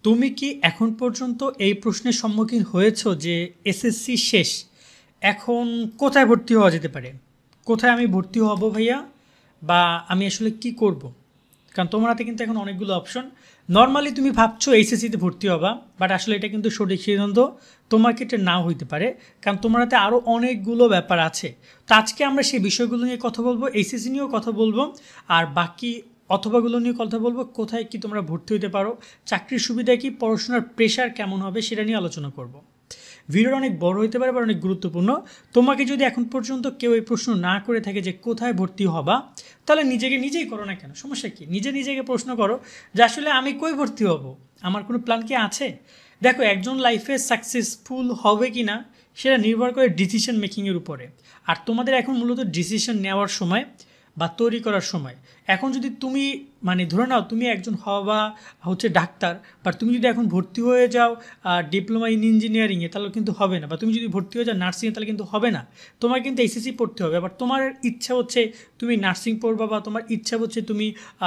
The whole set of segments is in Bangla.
তুমি কি এখন পর্যন্ত এই প্রশ্নের সম্মুখীন হয়েছো যে এসএসসি শেষ, এখন কোথায় ভর্তি হওয়া যেতে পারে? কোথায় আমি ভর্তি হব ভাইয়া? বা আমি আসলে কি করব? কারণ তোমার হাতে কিন্তু এখন অনেকগুলো অপশন। নর্মালি তুমি ভাবছো এইচএসসিতে ভর্তি হবা, বাট আসলে এটা কিন্তু সঠিক সিদ্ধান্ত তোমার ক্ষেত্রে নাও হইতে পারে, কারণ তোমার হাতে আরও অনেকগুলো ব্যাপার আছে। তো আজকে আমরা সেই বিষয়গুলো নিয়ে কথা বলবো, এইচএসসি নিয়েও কথা বলবো, আর বাকি অথবাগুলো নিয়ে কথা বলবো, কোথায় কি তোমরা ভর্তি হতে পারো, চাকরির সুবিধা কি, পড়াশোনার প্রেশার কেমন হবে সেটা নিয়ে আলোচনা করব। ভিডিওটা অনেক বড় হতে পারে বা অনেক গুরুত্বপূর্ণ। তোমাকে যদি এখন পর্যন্ত কেউ এই প্রশ্ন না করে থাকে যে কোথায় ভর্তি হবা, তাহলে নিজেকে নিজেই করো না কেন, সমস্যা কি? নিজেকে প্রশ্ন করো যে আসলে আমি কই ভর্তি হব, আমার কোনো প্ল্যান কি আছে? দেখো, একজন লাইফে সাকসেসফুল হবে কি না সেটা নির্ভর করে ডিসিশন মেকিংয়ের উপরে। আর তোমাদের এখন মূলত ডিসিশন নেওয়ার সময় বা তৈরি করার সময়। এখন যদি তুমি মানে ধরে নাও তুমি একজন হওয়া হচ্ছে ডাক্তার, বাট তুমি যদি এখন ভর্তি হয়ে যাও ডিপ্লোমা ইন ইঞ্জিনিয়ারিংয়ে, তাহলে কিন্তু হবে না। বা তুমি যদি ভর্তি হয়ে যাও নার্সিংয়ে, তাহলে কিন্তু হবে না। তোমার কিন্তু এইচএসসি পড়তে হবে। আবার তোমার ইচ্ছা হচ্ছে তুমি নার্সিং পড়বা, বা তোমার ইচ্ছা হচ্ছে তুমি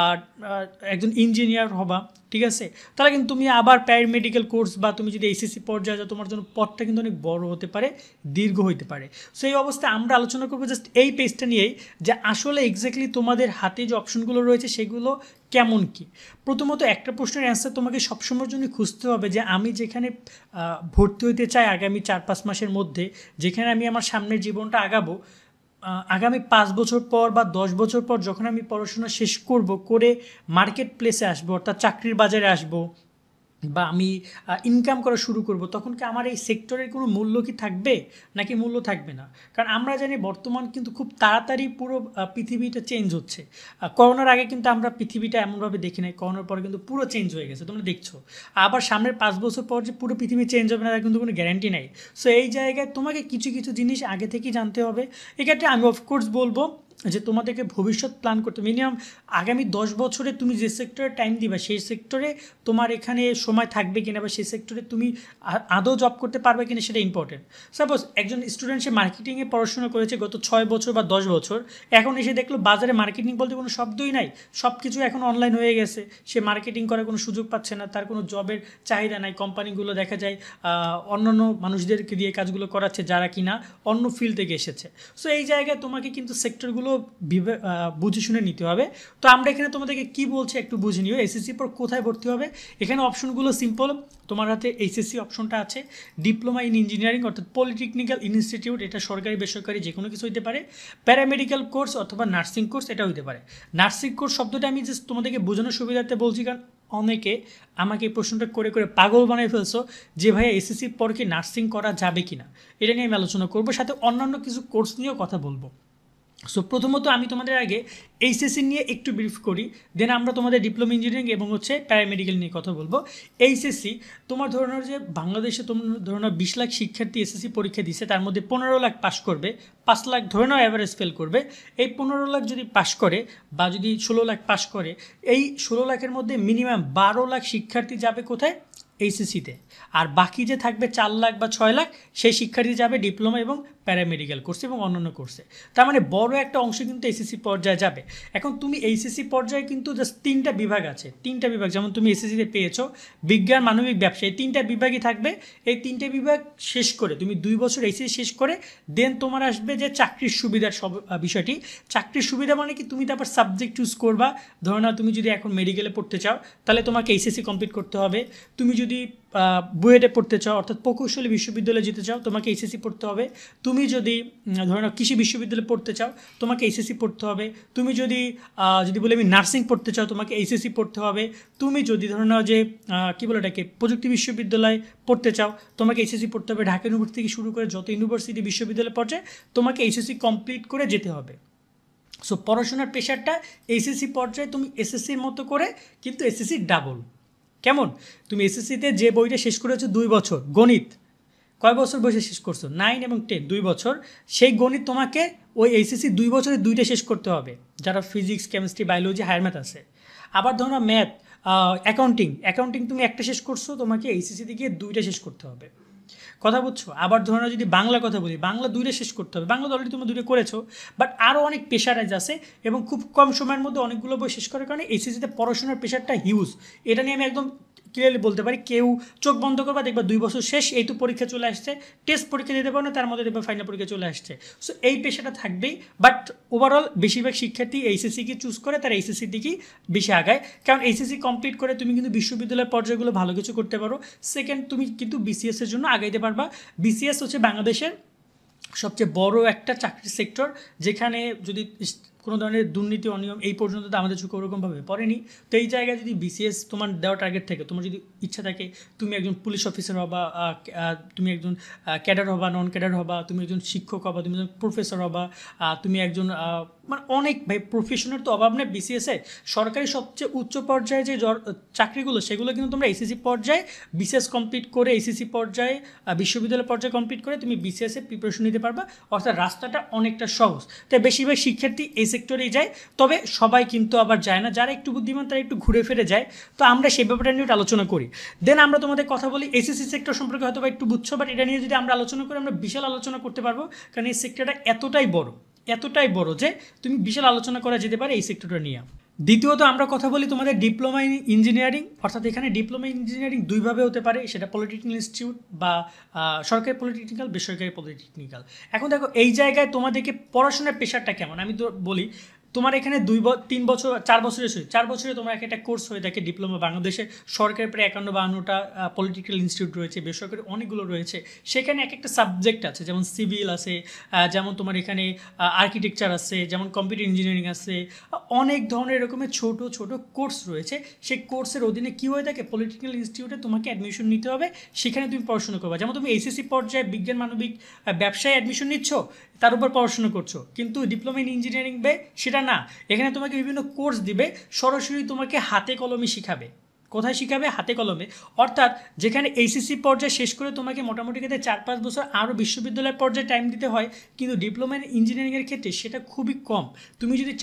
একজন ইঞ্জিনিয়ার হবা, ঠিক আছে? তাহলে কিন্তু তুমি আবার প্যারামেডিক্যাল কোর্স, বা তুমি যদি এইচএসসি পর্যায়ে যাও, তোমার জন্য পথটা কিন্তু অনেক বড় হতে পারে, দীর্ঘ হতে পারে। সো এই অবস্থায় আমরা আলোচনা করবো জাস্ট এই পেজটা নিয়েই, যে আসলে এক্স্যাক্টলি তোমাদের হাতে যে অপশনগুলো রয়েছে সেগুলো কেমন কি। প্রথমত একটা প্রশ্নের অ্যান্সার তোমাকে সবসময়ের জন্য খুঁজতে হবে যে আমি যেখানে ভর্তি হইতে চাই আগামী 4-5 মাসের মধ্যে, যেখানে আমি আমার সামনের জীবনটা আগাবো, আগামী 5 বছর পর বা 10 বছর পর যখন আমি পড়াশোনা শেষ করব, করে মার্কেট প্লেসে আসবো, অর্থাৎ চাকরির বাজারে আসবো, বা আমি ইনকাম করা শুরু করব, তখন কি আমার এই সেক্টরের কোনো মূল্য কি থাকবে, নাকি মূল্য থাকবে না? কারণ আমরা জানি বর্তমান কিন্তু খুব তাড়াতাড়ি পুরো পৃথিবীটা চেঞ্জ হচ্ছে। করোনার আগে কিন্তু আমরা পৃথিবীটা এমনভাবে দেখি নাই, করোনার পরে কিন্তু পুরো চেঞ্জ হয়ে গেছে, তোমরা দেখছো। আবার সামনের 5 বছর পর যে পুরো পৃথিবী চেঞ্জ হবে না তার কিন্তু কোনো গ্যারান্টি নাই। সো এই জায়গায় তোমাকে কিছু কিছু জিনিস আগে থেকেই জানতে হবে। এক্ষেত্রে আমি অফকোর্স বলবো যে তোমাদেরকে ভবিষ্যৎ প্ল্যান করতে মিনিমাম আগামী 10 বছরে তুমি যে সেক্টরে টাইম দিবা, সেই সেক্টরে তোমার এখানে সময় থাকবে কিনা, বা সেই সেক্টরে তুমি আদৌ জব করতে পারবে কিনা সেটা ইম্পর্টেন্ট। সাপোজ একজন স্টুডেন্ট সে মার্কেটিংয়ে পড়াশোনা করেছে গত 6 বছর বা 10 বছর, এখন এসে দেখলো বাজারে মার্কেটিং বলতে কোনো শব্দই নাই, সব কিছু এখন অনলাইন হয়ে গেছে, সে মার্কেটিং করার কোনো সুযোগ পাচ্ছে না, তার কোনো জবের চাহিদা নাই। কোম্পানিগুলো দেখা যায় অন্যান্য মানুষদেরকে দিয়ে কাজগুলো করাচ্ছে যারা কিনা অন্য ফিল্ড থেকে এসেছে। সো এই জায়গায় তোমাকে কিন্তু সেক্টরগুলো বুঝে শুনে নিতে হবে। তো আমরা এখানে তোমাদেরকে কি বলছি একটু বুঝে নিও। এসএসসি পর কোথায় ভর্তি হবে, এখানে অপশনগুলো সিম্পল। তোমার হাতে এইচএসসি অপশনটা আছে, ডিপ্লোমা ইন ইঞ্জিনিয়ারিং অর্থাৎ পলিটেকনিক্যাল ইনস্টিটিউট, এটা সরকারি বেসরকারি যে কোনো কিছু হতে পারে। প্যারামেডিক্যাল কোর্স অথবা নার্সিং কোর্স, এটা হতে পারে। নার্সিং কোর্স শব্দটা আমি জাস্ট তোমাদেরকে বোঝানোর সুবিধার্থে বলছি, কারণ অনেকে আমাকে এই প্রশ্নটা করে করে পাগল বানিয়ে ফেলছো যে ভাইয়া এসএসসির পর কি নার্সিং করা যাবে কিনা, এটা নিয়ে আমি আলোচনা করবো, সাথে অন্যান্য কিছু কোর্স নিয়েও কথা বলবো। সো প্রথমত আমি তোমাদের আগে এইচএসসি নিয়ে একটু ব্রিফ করি, দেন আমরা তোমাদের ডিপ্লোমা ইঞ্জিনিয়ারিং এবং হচ্ছে প্যারামেডিক্যাল নিয়ে কথা বলবো। এইচএসসি তোমার ধরে নাও যে বাংলাদেশে তোমার ধরে নাও 20 লাখ শিক্ষার্থী এসএসসি পরীক্ষা দিচ্ছে, তার মধ্যে 15 লাখ পাশ করবে, 5 লাখ ধরে নাও অ্যাভারেজ ফেল করবে। এই 15 লাখ যদি পাশ করে, বা যদি 16 লাখ পাশ করে, এই 16 লাখের মধ্যে মিনিমাম 12 লাখ শিক্ষার্থী যাবে কোথায়? এইচএসসিতে। আর বাকি যে থাকবে 4 লাখ বা 6 লাখ, সেই শিক্ষার্থী যাবে ডিপ্লোমা এবং প্যারামেডিক্যাল কোর্সে এবং অন্যান্য কোর্সে। তার মানে বড় একটা অংশ কিন্তু এইচএসসি পর্যায়ে যাবে। এখন তুমি এইচএসসি পর্যায়ে কিন্তু জাস্ট 3টা বিভাগ আছে, 3টা বিভাগ যেমন তুমি এসএসসিতে পেয়েছো, বিজ্ঞান, মানবিক, ব্যবসা, এই 3টা বিভাগই থাকবে। এই 3টে বিভাগ শেষ করে তুমি 2 বছর এইচএসসি শেষ করে দেন তোমার আসবে যে চাকরির সুবিধার সব বিষয়টি। চাকরির সুবিধা মানে কি, তুমি তারপর সাবজেক্ট চুজ করবা। ধরো না, তুমি যদি এখন মেডিকেলে পড়তে চাও তাহলে তোমাকে এইচএসসি কমপ্লিট করতে হবে। তুমি যদি বুয়েটে পড়তে চাও অর্থাৎ প্রকৌশলী বিশ্ববিদ্যালয়ে যেতে চাও, তোমাকে এইচএসসি পড়তে হবে। তুমি যদি ধরো না কৃষি বিশ্ববিদ্যালয়ে পড়তে চাও, তোমাকে এইচএসসি পড়তে হবে। তুমি যদি যদি বলি আমি নার্সিং পড়তে চাও, তোমাকে এইচএসসি পড়তে হবে। তুমি যদি ধরো নাও যে কী বলে এটাকে প্রযুক্তি বিশ্ববিদ্যালয়ে পড়তে চাও, তোমাকে এইচএসসি পড়তে হবে। ঢাকা ইউনিভার্সিটি থেকে শুরু করে যত ইউনিভার্সিটি বিশ্ববিদ্যালয় পর্যায়ে তোমাকে এইচএসসি কমপ্লিট করে যেতে হবে। সো পড়াশোনার প্রেশারটা এইচএসসি পর্যায়ে তুমি এসএসসির মতো করে, কিন্তু এসএসসি ডাবল। কেমন? তুমি এসএসসিতে যে বইটা শেষ করেছো 2 বছর গণিত, কয় বছর বয়সে শেষ করছো? 9 এবং 10, 2 বছর। সেই গণিত তোমাকে ওই এইচএসসি 2 বছরে 2টা শেষ করতে হবে, যারা physics, chemistry, biology, higher math আছে। আবার ধরো ম্যাথ, অ্যাকাউন্টিং তুমি একটা শেষ করছো, তোমাকে এইচএসসিতে গিয়ে 2টা শেষ করতে হবে। কথা বুঝছো? আবার ধরো না যদি বাংলা কথা বলি, বাংলা 2টা শেষ করতে হবে। বাংলা অলরেডি তুমি 2টা করেছো, বাট আরও অনেক প্রেশারাইজ আছে, এবং খুব কম সময়ের মধ্যে অনেকগুলো বই শেষ করার কারণে এইচএসসিতে পড়াশোনার প্রেশারটা হিউজ। এটা নিয়ে আমি একদম ক্লিয়ারলি বলতে পারি, কেউ চোখ বন্ধ করবা দেখবা 2 বছর শেষ, এই তো পরীক্ষা চলে আসছে, টেস্ট পরীক্ষা দিতে পারো না, তার মধ্যে দেখবা ফাইনাল পরীক্ষা চলে আসছে। সো এই পেশাটা থাকবেই, বাট ওভারঅল বেশিরভাগ শিক্ষার্থী এইচএসসিকে চুজ করে, তারা এইচএসসির দিকেই বেশি আগায়, কারণ এইচএসসি কমপ্লিট করে তুমি কিন্তু বিশ্ববিদ্যালয়ের পর্যায়গুলো ভালো কিছু করতে পারো। সেকেন্ড, তুমি কিন্তু বিসিএস এর জন্য আগাইতে পারবা। বিসিএস হচ্ছে বাংলাদেশের সবচেয়ে বড় একটা চাকরির সেক্টর, যেখানে যদি কোনো ধরনের দুর্নীতি অনিয়ম এই পর্যন্ত তো আমাদের চোখে ওরকমভাবে পড়েনি। তো এই জায়গায় যদি বিসিএস তোমার দেওয়া টার্গেট থাকে, তোমার যদি ইচ্ছা থাকে তুমি একজন পুলিশ অফিসার হবা, তুমি একজন ক্যাডার হবা, নন ক্যাডার হবা, তুমি একজন শিক্ষক হবা, তুমি একজন প্রফেসর হবা, তুমি একজন মানে অনেক ভাই প্রফেশনের তো অভাব নেই বিসিএসে। সরকারি সবচেয়ে উচ্চ পর্যায়ে যে চাকরিগুলো সেগুলো কিন্তু তোমরা এইচএসসি পর্যায়ে বিসিএস কমপ্লিট করে, এইচএসসি পর্যায়ে বিশ্ববিদ্যালয় পর্যায়ে কমপ্লিট করে তুমি বিসিএসে প্রিপারেশন নিতে পারবা, অর্থাৎ রাস্তাটা অনেকটা সহজ। তাই বেশিরভাগ শিক্ষার্থী এই সেক্টরেই যায়, তবে সবাই কিন্তু আবার যায় না, যারা একটু বুদ্ধিমান তারা একটু ঘুরে ফিরে যায়। তো আমরা সেই ব্যাপারটা নিয়ে আলোচনা করি, দেন আমরা তোমাদের কথা বলি। এইচএসসি সেক্টর সম্পর্কে হয়তো বা একটু বুঝছো, বাট এটা নিয়ে যদি আমরা আলোচনা করি আমরা বিশাল আলোচনা করতে পারবো, কারণ এই সেক্টরটা এতটাই বড় যে তুমি বিশাল আলোচনা করা যেতে পারে এই সেক্টরটা নিয়ে। দ্বিতীয়ত আমরা কথা বলি তোমাদের ডিপ্লোমা ইন ইঞ্জিনিয়ারিং, অর্থাৎ এখানে ডিপ্লোমা ইঞ্জিনিয়ারিং দুইভাবে হতে পারে, সেটা পলিটেকনিক্যাল ইনস্টিটিউট বা সরকারি পলিটেকনিক্যাল, বেসরকারি পলিটেকনিক্যাল। এখন দেখো এই জায়গায় তোমাদেরকে পড়াশোনার প্রেশারটা কেমন আমি তো বলি। তোমার এখানে 3 বছর 4 বছরের 4 বছরে তোমার একটা কোর্স হয়ে থাকে ডিপ্লোমা। বাংলাদেশে সরকারি প্রায় 51-52টা পলিটিক্যাল ইনস্টিটিউট রয়েছে, বেসরকারি অনেকগুলো রয়েছে, সেখানে এক একটা সাবজেক্ট আছে, যেমন সিভিল আছে, যেমন তোমার এখানে আর্কিটেকচার আছে, যেমন কম্পিউটার ইঞ্জিনিয়ারিং আছে, অনেক ধরনের এরকমের ছোট ছোট কোর্স রয়েছে। সেই কোর্সের অধীনে কী হয়ে থাকে, পলিটিক্যাল ইনস্টিটিউটে তোমাকে অ্যাডমিশন নিতে হবে, সেখানে তুমি পড়াশোনা করবে। যেমন তুমি এইচএসসি পর্যায়ে বিজ্ঞান মানবিক ব্যবসায় অ্যাডমিশন নিচ্ছ, তার উপর পড়াশোনা করছো, কিন্তু ডিপ্লোমা ইন ইঞ্জিনিয়ারিং সেটা না, এখানে তোমাকে বিভিন্ন কোর্স দিবে, সরাসরি তোমাকে হাতে কলমে শিখাবে। কোথায় শিখাবে? হাতে কলমে। অর্থাৎ যেখানে এইচএসসি পর্যায়ে শেষ করে তোমাকে মোটামুটি ক্ষেত্রে 4-5 বছর আরও বিশ্ববিদ্যালয় পর্যায়ে টাইম দিতে হয়, কিন্তু ডিপ্লোমা ইন ইঞ্জিনিয়ারিংয়ের ক্ষেত্রে সেটা খুবই কম। তুমি যদি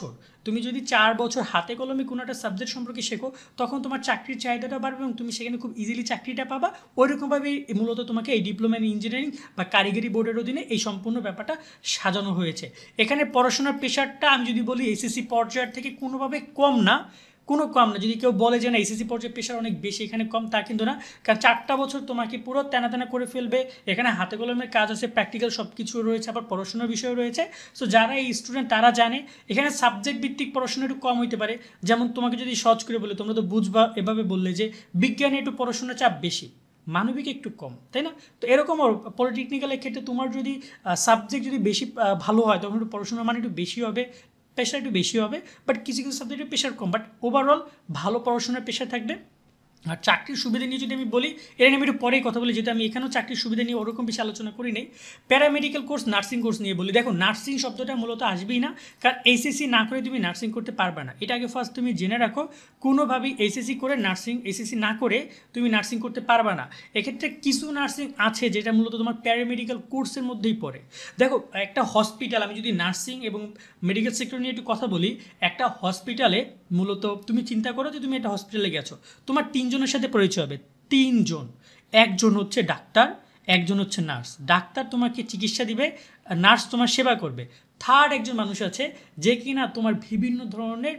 4 বছর হাতে কলমে কোনো একটা সাবজেক্ট সম্পর্কে শেখো, তখন তোমার চাকরির চাহিদাটা বাড়বে এবং তুমি সেখানে খুব ইজিলি চাকরিটা পাবা। ওইরকমভাবেই মূলত তোমাকে এই ডিপ্লোমা ইন ইঞ্জিনিয়ারিং বা কারিগরি বোর্ডের অধীনে এই সম্পূর্ণ ব্যাপারটা সাজানো হয়েছে। এখানে পড়াশোনার প্রেশারটা আমি যদি বলি এইচএসসি পর্যায়ের থেকে কোনোভাবে কম না। যদি কেউ বলে যে না এইচএসসি পর্যায়ে প্রেশার অনেক বেশি, এখানে কম, তা কিন্তু না। কারণ 4টা বছর তোমাকে পুরো তেনা করে ফেলবে, এখানে হাতে কলমের কাজ আছে, প্র্যাকটিক্যাল সব কিছু রয়েছে, আবার পড়াশোনার বিষয় রয়েছে। সো যারা এই স্টুডেন্ট তারা জানে এখানে সাবজেক্ট ভিত্তিক পড়াশোনা একটু কম হইতে পারে। যেমন তোমাকে যদি সহজ করে বলে, তোমরা তো বুঝবা এভাবে বললে যে বিজ্ঞানে একটু পড়াশোনার চাপ বেশি, মানবিক একটু কম, তাই না? তো এরকম পলিটেকনিক্যালের ক্ষেত্রে তোমার যদি সাবজেক্ট যদি বেশি ভালো হয়, তখন একটু পড়াশোনার মান একটু বেশি হবে, প্রেশার একটু বেশি হবে, বাট কিছু সাবজেক্টের প্রেশার কম, বাট ওভারঅল ভালো পড়াশোনার প্রেশার থাকবে। আর চাকরির সুবিধা নিয়ে যদি আমি বলি, এটা নিয়ে আমি একটু পরেই কথা বলি, যেটা আমি এখানেও চাকরির সুবিধা নিয়ে ওরকম বেশি আলোচনা করি নেই। প্যারামেডিক্যাল কোর্স, নার্সিং কোর্স নিয়ে বলি। দেখো নার্সিং শব্দটা মূলত আসবেই না, কারণ এইচএসসি না করে তুমি নার্সিং করতে পারবে না। এটা আগে ফার্স্ট তুমি জেনে রাখো, কোনোভাবেই এইচএসসি করে এইচএসসি না করে তুমি নার্সিং করতে পারবে না। এক্ষেত্রে কিছু নার্সিং আছে যেটা মূলত তোমার প্যারামেডিক্যাল কোর্সের মধ্যেই পড়ে। দেখো একটা হসপিটাল, আমি যদি নার্সিং এবং মেডিকেল সেক্টর নিয়ে একটু কথা বলি, একটা হসপিটালে মূলত তুমি চিন্তা করো যে তুমি একটা হসপিটালে গেছো, তোমার 3 জনের সাথে পরিচয় হবে। 3 জন, একজন হচ্ছে ডাক্তার, একজন হচ্ছে নার্স। ডাক্তার তোমাকে চিকিৎসা দিবে, নার্স তোমার সেবা করবে। থার্ড একজন মানুষ আছে যে কিনা তোমার বিভিন্ন ধরনের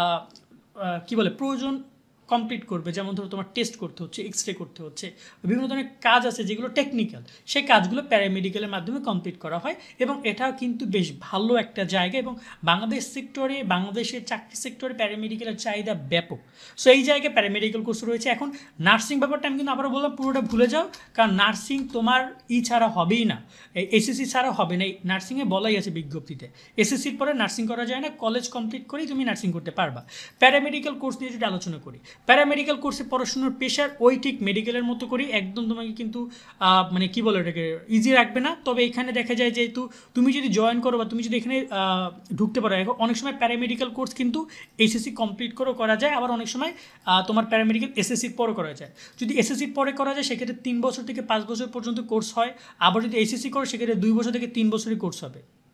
প্রয়োজন কমপ্লিট করবে, যেমন ধরো তোমার টেস্ট করতে হচ্ছে, এক্সরে করতে হচ্ছে, বিভিন্ন ধরনের কাজ আছে যেগুলো টেকনিক্যাল, সেই কাজগুলো প্যারামেডিক্যালের মাধ্যমে কমপ্লিট করা হয়। এবং এটাও কিন্তু বেশ ভালো একটা জায়গা, এবং বাংলাদেশের চাকরি সেক্টরে প্যারামেডিক্যালের চাহিদা ব্যাপক। সো এই জায়গায় প্যারামেডিক্যাল কোর্স রয়েছে। এখন নার্সিং ব্যাপারটা আমি কিন্তু আবারও বললাম, পুরোটা ভুলে যাও, কারণ নার্সিং তোমার ছাড়া হবেই না, এসএসসি ছাড়া হবে না। এই নার্সিংয়ে বলাই আছে বিজ্ঞপ্তিতে, এসএসসির পরে নার্সিং করা যায় না, কলেজ কমপ্লিট করেই তুমি নার্সিং করতে পারবা। প্যারামেডিক্যাল কোর্স নিয়ে যদি আলোচনা করি, প্যারামেডিক্যাল কোর্সে পড়াশোনার প্রেশার ওই ঠিক মেডিকেলের মতো করেই, একদম তোমাকে কিন্তু এটাকে ইজি রাখবে না। তবে এখানে দেখা যায় যেহেতু তুমি যদি জয়েন করো বা তুমি যদি এখানে ঢুকতে পারো, অনেক সময় প্যারামেডিক্যাল কোর্স কিন্তু এইচএসসি কমপ্লিট করেও করা যায়, আবার অনেক সময় তোমার প্যারামেডিক্যাল এসএসসির পরে করা যায়। যদি এসএসসির পরে করা যায় সেক্ষেত্রে 3 বছর থেকে 5 বছর পর্যন্ত কোর্স হয়, আবার যদি এইচএসসি করো সেক্ষেত্রে 2 বছর থেকে 3 বছরই কোর্স হবে।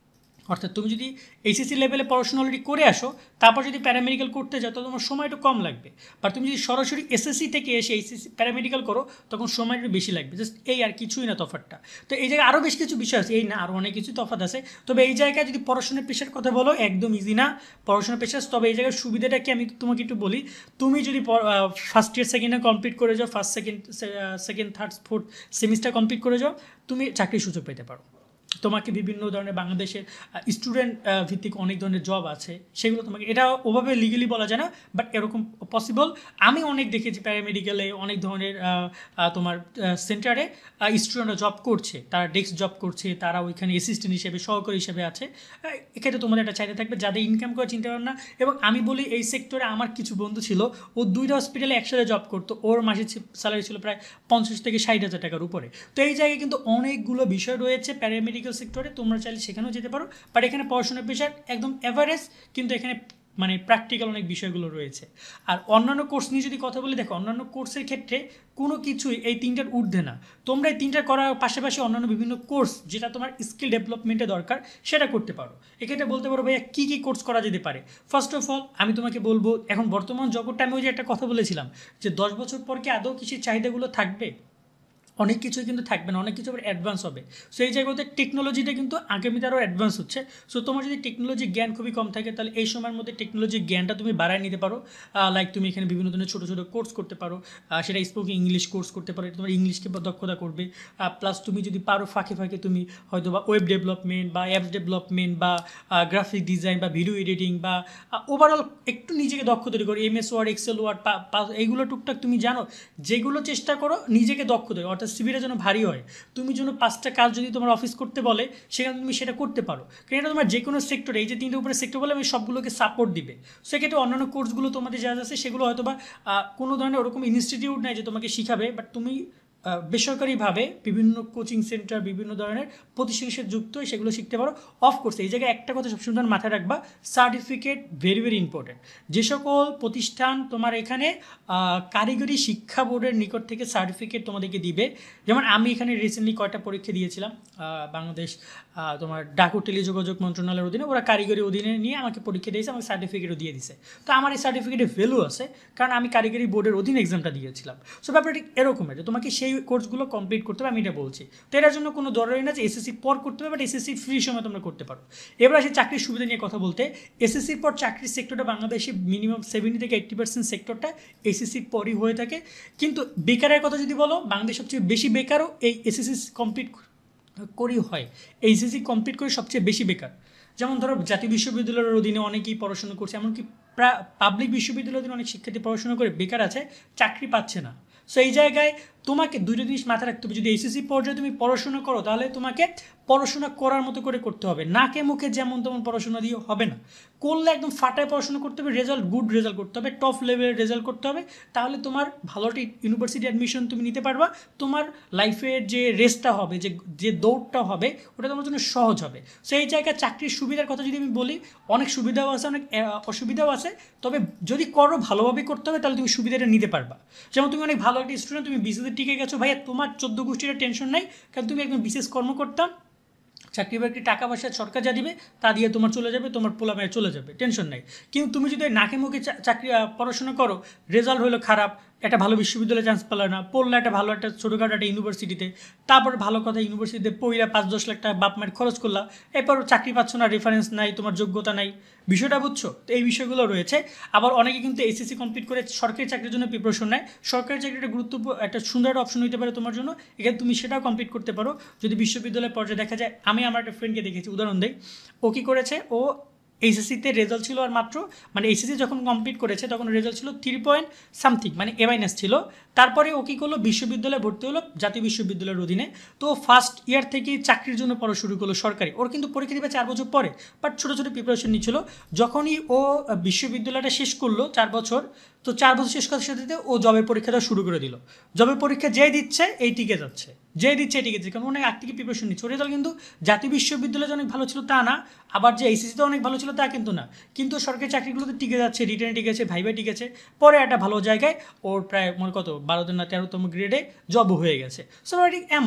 অর্থাৎ তুমি যদি এইচএসসি লেভেলে পড়াশোনা অলরেডি করে আসো, তারপর যদি প্যারামেডিক্যাল করতে যাও তাহলে তোমার সময় একটু কম লাগবে। বা তুমি যদি সরাসরি এসএসসি থেকে এসে এইচএসসি প্যারামেডিক্যাল করো তখন সময় একটু বেশি লাগবে। জাস্ট এই আর কিছুই না তফাৎটা। তো এই জায়গায় আরও বেশ কিছু বিষয় আছে, এই না আরও অনেক কিছু তফাৎ আছে। তবে এই জায়গায় যদি পড়াশোনার পেশার কথা বলো একদম ইজি না পড়াশোনার পেশা। তবে এই জায়গায় সুবিধাটা কি আমি তোমাকে একটু বলি, তুমি যদি first year second year complete করে যাও, first second third fourth semester complete করে যাও, তুমি চাকরির সুযোগ পেতে পারো। তোমাকে বিভিন্ন ধরনের বাংলাদেশের স্টুডেন্ট ভিত্তিক অনেক ধরনের জব আছে, সেগুলো তোমাকে, এটা ওভাবে লিগালি বলা যায় না বাট এরকম পসিবল। আমি অনেক দেখেছি প্যারামেডিক্যালে অনেক ধরনের তোমার সেন্টারে স্টুডেন্টরা জব করছে, তারা ডেস্ক জব করছে, তারা ওইখানে অ্যাসিস্ট্যান্ট হিসেবে সহকারী হিসেবে আছে। এক্ষেত্রে তোমাদের একটা চাহিদা থাকবে যাদের ইনকাম করার চিন্তা ভাবনা। এবং আমি বলি এই সেক্টরে আমার কিছু বন্ধু ছিল, ও 2টা হসপিটালে একসাথে জব করতো, ওর মাসে স্যালারি ছিল প্রায় 50 থেকে 60 হাজার টাকার উপরে। তো এই জায়গায় কিন্তু অনেকগুলো বিষয় রয়েছে প্যারামেডিক্যাল সেক্টরে, তোমরা চাইলে সেখানেও যেতে পারো। বাট এখানে পড়াশোনার পেশার একদম অ্যাভারেজ, কিন্তু এখানে মানে প্র্যাকটিক্যাল অনেক বিষয়গুলো রয়েছে। আর অন্যান্য কোর্স নিয়ে যদি কথা বলি, দেখো অন্যান্য কোর্সের ক্ষেত্রে কোনো কিছুই এই 3টার ঊর্ধ্বে না। তোমরা এই 3টা করার পাশাপাশি অন্যান্য বিভিন্ন কোর্স যেটা তোমার স্কিল ডেভেলপমেন্টে দরকার সেটা করতে পারো। এক্ষেত্রে বলতে পারো ভাইয়া কী কী কোর্স করা যেতে পারে। ফার্স্ট অফ অল আমি তোমাকে বলবো, এখন বর্তমান জগৎটা, আমি ওই যে একটা কথা বলেছিলাম যে 10 বছর পর কি আদৌ কৃষির চাহিদাগুলো থাকবে, অনেক কিছুই কিন্তু থাকবে না, অনেক কিছু আবার অ্যাডভান্স হবে। সো এই জায়গাতে টেকনোলজিটা কিন্তু আগামীতে আরও অ্যাডভান্স হচ্ছে। সো তোমার যদি টেকনোলজির জ্ঞান খুবই কম থাকে তাহলে এই সময়ের মধ্যে টেকনোলজির জ্ঞানটা তুমি বাড়ায় নিতে পারো। লাইক তুমি এখানে বিভিন্ন ধরনের ছোটো ছোটো কোর্স করতে পারো, সেটা স্পোকিং ইংলিশ কোর্স করতে পারো, তোমার ইংলিশকে দক্ষতা করবে। প্লাস তুমি যদি পারো ফাঁকে ফাঁকে তুমি হয়তো বা ওয়েব ডেভেলপমেন্ট বা অ্যাপস ডেভেলপমেন্ট বা গ্রাফিক ডিজাইন বা ভিডিও এডিটিং বা ওভারঅল একটু নিজেকে দক্ষ তৈরি করো, এমএস ওয়ার্ড, এক্সেল ওয়ার্ড, এইগুলো টুকটাক তুমি জানো, যেগুলো চেষ্টা করো নিজেকে দক্ষ তৈরি, অর্থাৎ সিভিটা যেন ভারী হয়। তুমি যেন 5টা কাজ যদি তোমার অফিস করতে বলে সেখানে তুমি সেটা করতে পারো, কারণ এটা তোমার যে কোনো সেক্টরে, এই যে 3টে উপরে সেক্টর বলে আমি সবগুলোকে সাপোর্ট দিবে। সেক্ষেত্রে অন্যান্য কোর্সগুলো তোমাদের যা আছে সেগুলো হয়তো বা কোনো ধরনের ওরকম ইনস্টিটিউট নাই যে তোমাকে শিখাবে, বাট তুমি বেসরকারিভাবে বিভিন্ন কোচিং সেন্টার, বিভিন্ন ধরনের প্রতিষ্ঠানের সাথে যুক্ত হয়ে সেগুলো শিখতে পারো। অফকোর্স এই জায়গায় একটা কথা সবসময় মাথায় রাখবা, সার্টিফিকেট ভেরি ভেরি ইম্পর্টেন্ট। যে সকল প্রতিষ্ঠান তোমার এখানে কারিগরি শিক্ষা বোর্ডের নিকট থেকে সার্টিফিকেট তোমাদেরকে দিবে, যেমন আমি এখানে রিসেন্টলি কয়টা পরীক্ষা দিয়েছিলাম, বাংলাদেশ তোমার ডাক ও টেলিযোগাযোগ মন্ত্রণালয়ের অধীনে, ওরা কারিগরি অধীনে নিয়ে আমাকে পরীক্ষা দিয়েছে, আমাকে সার্টিফিকেটও দিয়ে দিছে। তো আমার এই সার্টিফিকেটের ভ্যালু আছে কারণ আমি কারিগরি বোর্ডের অধীনে এক্সামটা দিয়েছিলাম। সো ব্যাপারটা ঠিক এরকমের যে তোমাকে সেই কোর্সগুলো কমপ্লিট করতে হবে, আমি এটা বলছি। তো এটার জন্য কোনো দরকারই না যে এসএসসি পর করতে হবে, বাট এসএসসি ফ্রি সময় তোমরা করতে পারো। এবার আসে চাকরির সুবিধা নিয়ে কথা বলতে। এসএসসির পর চাকরির সেক্টরটা বাংলাদেশে মিনিমাম 70 থেকে 80% সেক্টরটা এসএসসির পরই হয়ে থাকে। কিন্তু বেকারের কথা যদি বলো, বাংলাদেশ সবচেয়ে বেশি বেকারও এই এসএসসি কমপ্লিট করেই হয়। এইচএসসি কমপ্লিট করে সবচেয়ে বেশি বেকার। যেমন ধরো জাতীয় বিশ্ববিদ্যালয়ের অধীনে অনেকেই পড়াশোনা করছে, এমনকি পাবলিক বিশ্ববিদ্যালয়ের অধীনে অনেক শিক্ষার্থী পড়াশোনা করে বেকার আছে, চাকরি পাচ্ছে না। সো এই জায়গায় তোমাকে দুটো জিনিস মাথায় রাখতে হবে, যদি এইচএসসি পর্যায়ে তুমি পড়াশোনা করো তাহলে তোমাকে পড়াশোনা করার মতো করে করতে হবে, নাকে মুখে যেমন তেমন পড়াশোনা দিয়ে হবে না। করলে একদম ফাটায় পড়াশোনা করতে হবে, রেজাল্ট গুড রেজাল্ট করতে হবে, টপ লেভেলের রেজাল্ট করতে হবে, তাহলে তোমার ভালো একটা ইউনিভার্সিটি অ্যাডমিশন তুমি নিতে পারবা। তোমার লাইফের যে রেসটা হবে, যে দৌড়টা হবে, ওটা তোমার জন্য সহজ হবে। সো এই জায়গায় চাকরির সুবিধার কথা যদি আমি বলি, অনেক সুবিধাও আছে, অনেক অসুবিধাও আছে। তবে যদি করো ভালোভাবে করতে হবে তাহলে তুমি সুবিধাটা নিতে পারবা। যেমন তুমি অনেক ভালো একটা স্টুডেন্ট, তুমি বিসিএসে টিকে গেছো, ভাইয়া তোমার 14 গোষ্ঠীর টেনশন নাই, কারণ তুমি একদম বিশেষ কর্মকর্তা, চাকরি বাকরি টাকা পয়সা সরকার যা দিবে তা দিয়ে তোমার চলে যাবে, তোমার পোলাপায়ে চলে যাবে, টেনশন নাই। কিন্তু তুমি যদি নাকে মুখে চাকরি পড়াশোনা করো, রেজাল্ট হলো খারাপ, একটা ভালো বিশ্ববিদ্যালয়ে চান্স পেলে না, পড়লে একটা ভালো একটা ছোটোখাটো একটা ইউনিভার্সিটিতে, তারপর ভালো কথা ইউনিভার্সিটিতে পড়িরা 5-10 লাখ টাকা বাপ মায়ের খরচ করলা, এরপর চাকরি পাচ্ছ না, রেফারেন্স নাই, তোমার যোগ্যতা নাই, বিষয়টা বুঝছো? তো এই বিষয়গুলো রয়েছে। আবার অনেকে কিন্তু এসএসসি কমপ্লিট করে সরকারি চাকরির জন্য প্রিপারেশন নেয়। সরকারি চাকরিটা গুরুত্বপূর্ণ একটা সুন্দর একটা অপশন হতে পারে তোমার জন্য, এখানে তুমি সেটাও কমপ্লিট করতে পারো। যদি বিশ্ববিদ্যালয়ের পর্যায়ে দেখা যায়, আমি আমার একটা ফ্রেন্ডকে দেখেছি, উদাহরণ দেই, ও কী করেছে, ও এইচএসসিতে রেজাল্ট ছিল আর মাত্র, মানে এইচএসসি যখন কমপ্লিট করেছে তখন রেজাল্ট ছিল 3 পয়েন্ট সামথিং, মানে A- ছিল। তারপরে ও কী করলো, বিশ্ববিদ্যালয়ে ভর্তি হলো জাতীয় বিশ্ববিদ্যালয়ের অধীনে। তো ফার্স্ট ইয়ার থেকেই চাকরির জন্য পড়া শুরু করলো সরকারি। ওর কিন্তু পরীক্ষা দিবে 4 বছর পরে, বাট ছোটো ছোটো প্রিপারেশন নিচ্ছিল। যখনই ও বিশ্ববিদ্যালয়টা শেষ করলো 4 বছর, তো 4 বছর শেষ করার সাথে ও জবের পরীক্ষাটা শুরু করে দিল। জবের পরীক্ষা যে দিচ্ছে এই টিকে যাচ্ছে, যে দিচ্ছে এই টিকে যাচ্ছে, কারণ অনেক আগ থেকে প্রিপারেশন নিচ্ছে। ওর রেজাল্ট কিন্তু জাতীয় বিশ্ববিদ্যালয়ে যে অনেক ভালো ছিল তা না, আবার যে এইচএসসিতে অনেক ভালো ছিল তা কিন্তু না, কিন্তু সরকারি চাকরিগুলোতে টিকে যাচ্ছে, রিটেনে টিকেছে, ভাইভাই টিকেছে, পরে একটা ভালো জায়গায় ওর প্রায় মনে কত 12 না 13তম গ্রেডে জবও হয়ে গেছে। সো ঠিক এমন।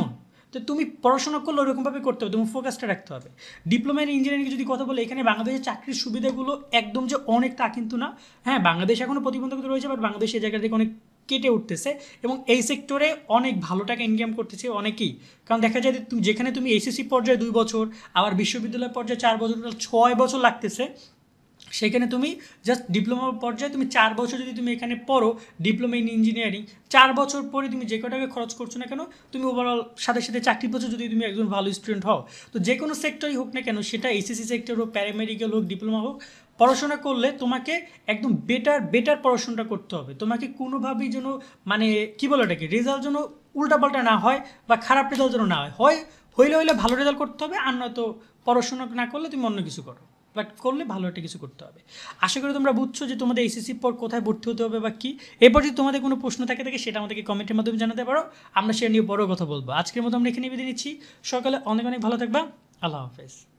তো তুমি পড়াশোনা করলে ওরকমভাবে করতে হবে, তুমি ফোকাসটা রাখতে হবে। ডিপ্লোমা ইন ইঞ্জিনিয়ারিং যদি কথা বলে, এখানে বাংলাদেশের চাকরির সুবিধাগুলো একদম যে অনেক তা কিন্তু না। হ্যাঁ, বাংলাদেশ এখনও প্রতিবন্ধকতা রয়েছে, বাট বাংলাদেশ এই জায়গা থেকে অনেক কেটে উঠতেছে এবং এই সেক্টরে অনেক ভালো টাকা ইনকাম করতেছে অনেকেই। কারণ দেখা যায় যে যেখানে তুমি এসএসসি পর্যায়ে 2 বছর, আবার বিশ্ববিদ্যালয় পর্যায়ে 4 বছর, 6 বছর লাগতেছে, সেখানে তুমি জাস্ট ডিপ্লোমা পর্যায়ে তুমি 4 বছর যদি তুমি এখানে পড়ো ডিপ্লোমা ইন ইঞ্জিনিয়ারিং, 4 বছর পরে তুমি যে কটাকা খরচ করছো না কেন, তুমি ওভারঅল সাথে সাথে চাকরি বছর যদি তুমি একজন ভালো স্টুডেন্ট হও, তো যে কোনো সেক্টরই হোক না কেন, সেটা এসএসসি সেক্টর হোক, প্যারামেডিক্যাল হোক, ডিপ্লোমা হোক, পড়াশোনা করলে তোমাকে একদম বেটার পড়াশোনাটা করতে হবে। তোমাকে কোনোভাবেই যেন মানে কী বলে এটাকে, রেজাল্ট যেন উল্টাপাল্টা না হয় বা খারাপ রেজাল্ট যেন না হয়, হইলে ভালো রেজাল্ট করতে হবে, আর নয়তো পড়াশোনা না করলে তুমি অন্য কিছু করো, বাট করলে ভালো একটা কিছু করতে হবে। আশা করি তোমরা বুঝছো যে তোমাদের এসএসসির পর কোথায় ভর্তি হতে হবে বা কী। এরপর যদি তোমাদের কোনো প্রশ্ন থাকে সেটা আমাদেরকে কমেন্টের মাধ্যমে জানাতে পারো, আমরা সেটা নিয়ে বড় কথা বলবো। আজকের মতো আমরা এখানে বিদায় নিচ্ছি। সকালে অনেক ভালো থাকবা। আল্লাহ হাফেজ।